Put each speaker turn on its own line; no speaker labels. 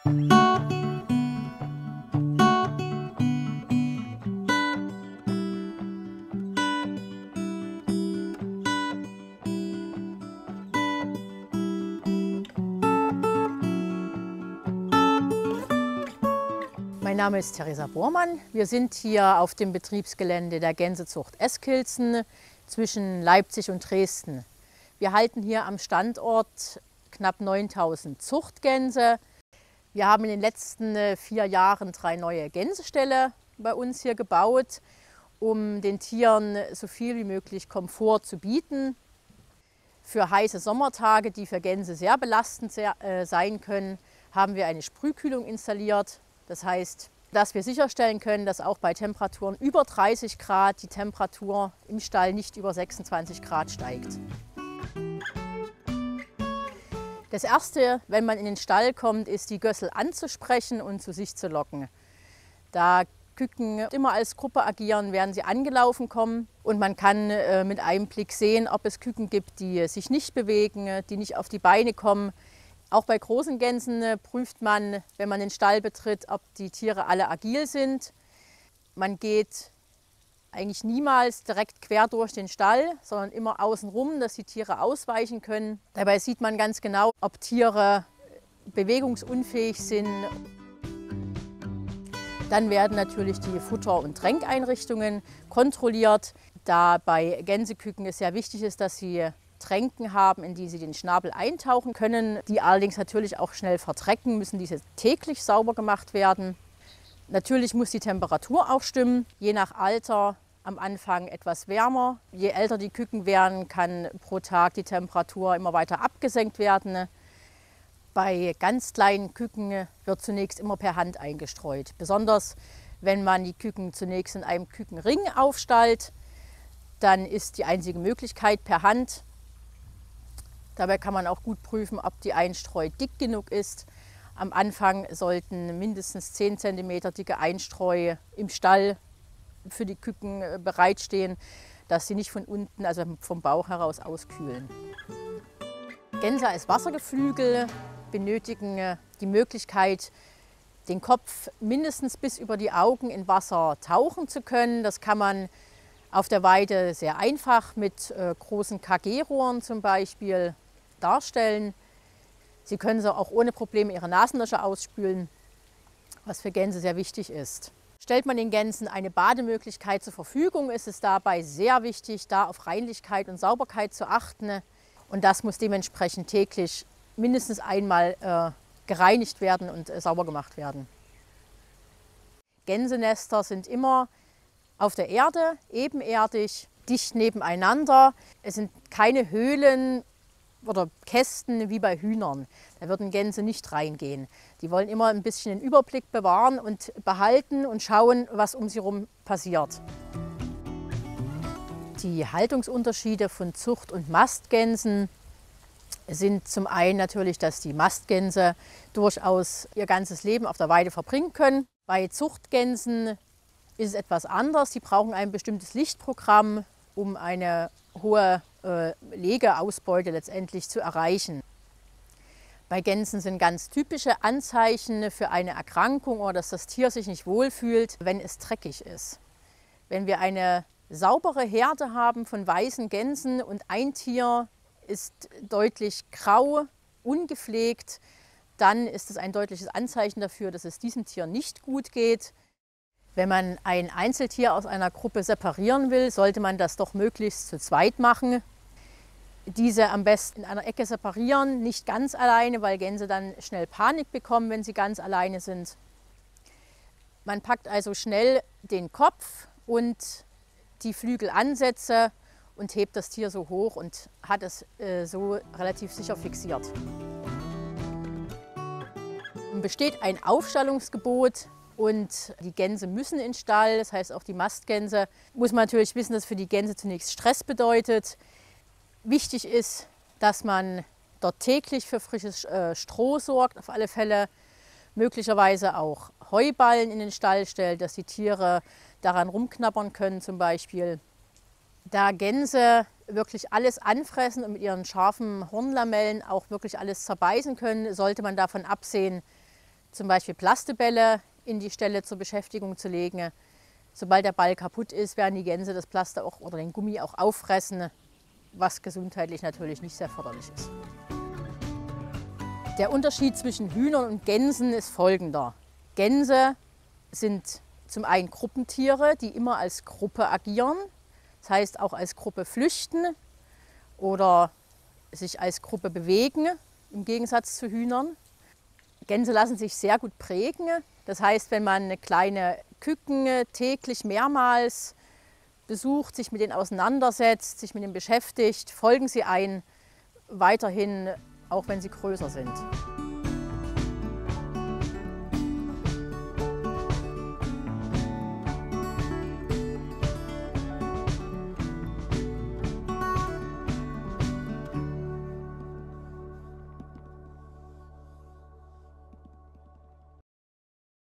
Mein Name ist Theresa Bormann. Wir sind hier auf dem Betriebsgelände der Gänsezucht Eskilzen zwischen Leipzig und Dresden. Wir halten hier am Standort knapp 9000 Zuchtgänse. Wir haben in den letzten 4 Jahren 3 neue Gänseställe bei uns hier gebaut, um den Tieren so viel wie möglich Komfort zu bieten. Für heiße Sommertage, die für Gänse sehr belastend sein können, haben wir eine Sprühkühlung installiert. Das heißt, dass wir sicherstellen können, dass auch bei Temperaturen über 30 Grad die Temperatur im Stall nicht über 26 Grad steigt. Das Erste, wenn man in den Stall kommt, ist die Gössel anzusprechen und zu sich zu locken. Da Küken immer als Gruppe agieren, werden sie angelaufen kommen und man kann mit einem Blick sehen, ob es Küken gibt, die sich nicht bewegen, die nicht auf die Beine kommen. Auch bei großen Gänsen prüft man, wenn man den Stall betritt, ob die Tiere alle agil sind. Man geht eigentlich niemals direkt quer durch den Stall, sondern immer außenrum, dass die Tiere ausweichen können. Dabei sieht man ganz genau, ob Tiere bewegungsunfähig sind. Dann werden natürlich die Futter- und Tränkeinrichtungen kontrolliert. Da bei Gänseküken es sehr wichtig ist, dass sie Tränken haben, in die sie den Schnabel eintauchen können, die allerdings natürlich auch schnell verdrecken, müssen diese täglich sauber gemacht werden. Natürlich muss die Temperatur auch stimmen, je nach Alter am Anfang etwas wärmer. Je älter die Küken werden, kann pro Tag die Temperatur immer weiter abgesenkt werden. Bei ganz kleinen Küken wird zunächst immer per Hand eingestreut, besonders wenn man die Küken zunächst in einem Kükenring aufstallt, dann ist die einzige Möglichkeit per Hand. Dabei kann man auch gut prüfen, ob die Einstreu dick genug ist. Am Anfang sollten mindestens 10 cm dicke Einstreu im Stall für die Küken bereitstehen, dass sie nicht von unten, also vom Bauch heraus, auskühlen. Gänse als Wassergeflügel benötigen die Möglichkeit, den Kopf mindestens bis über die Augen in Wasser tauchen zu können. Das kann man auf der Weide sehr einfach mit großen KG-Rohren zum Beispiel darstellen. Sie können so auch ohne Probleme ihre Nasenlöcher ausspülen, was für Gänse sehr wichtig ist. Stellt man den Gänsen eine Bademöglichkeit zur Verfügung, ist es dabei sehr wichtig, da auf Reinlichkeit und Sauberkeit zu achten. Und das muss dementsprechend täglich mindestens einmal gereinigt werden und sauber gemacht werden. Gänsenester sind immer auf der Erde, ebenerdig, dicht nebeneinander. Es sind keine Höhlen oder Kästen wie bei Hühnern. Da würden Gänse nicht reingehen. Die wollen immer ein bisschen den Überblick bewahren und behalten und schauen, was um sie herum passiert. Die Haltungsunterschiede von Zucht- und Mastgänsen sind zum einen natürlich, dass die Mastgänse durchaus ihr ganzes Leben auf der Weide verbringen können. Bei Zuchtgänsen ist es etwas anders. Sie brauchen ein bestimmtes Lichtprogramm, um eine hohe Legeausbeute letztendlich zu erreichen. Bei Gänsen sind ganz typische Anzeichen für eine Erkrankung oder dass das Tier sich nicht wohlfühlt, wenn es dreckig ist. Wenn wir eine saubere Herde haben von weißen Gänsen und ein Tier ist deutlich grau, ungepflegt, dann ist es ein deutliches Anzeichen dafür, dass es diesem Tier nicht gut geht. Wenn man ein Einzeltier aus einer Gruppe separieren will, sollte man das doch möglichst zu zweit machen. Diese am besten in einer Ecke separieren, nicht ganz alleine, weil Gänse dann schnell Panik bekommen, wenn sie ganz alleine sind. Man packt also schnell den Kopf und die Flügelansätze und hebt das Tier so hoch und hat es so relativ sicher fixiert. Es besteht ein Aufstallungsgebot. Und die Gänse müssen in den Stall, das heißt auch die Mastgänse. Muss man natürlich wissen, dass für die Gänse zunächst Stress bedeutet. Wichtig ist, dass man dort täglich für frisches Stroh sorgt, auf alle Fälle. Möglicherweise auch Heuballen in den Stall stellt, dass die Tiere daran rumknabbern können zum Beispiel. Da Gänse wirklich alles anfressen und mit ihren scharfen Hornlamellen auch wirklich alles zerbeißen können, sollte man davon absehen, zum Beispiel Plastebälle in die Ställe zur Beschäftigung zu legen. Sobald der Ball kaputt ist, werden die Gänse das Plaster auch, oder den Gummi auch auffressen, was gesundheitlich natürlich nicht sehr förderlich ist. Der Unterschied zwischen Hühnern und Gänsen ist folgender. Gänse sind zum einen Gruppentiere, die immer als Gruppe agieren, das heißt auch als Gruppe flüchten oder sich als Gruppe bewegen, im Gegensatz zu Hühnern. Gänse lassen sich sehr gut prägen, das heißt, wenn man kleine Küken täglich mehrmals besucht, sich mit denen auseinandersetzt, sich mit denen beschäftigt, folgen sie ein, weiterhin, auch wenn sie größer sind.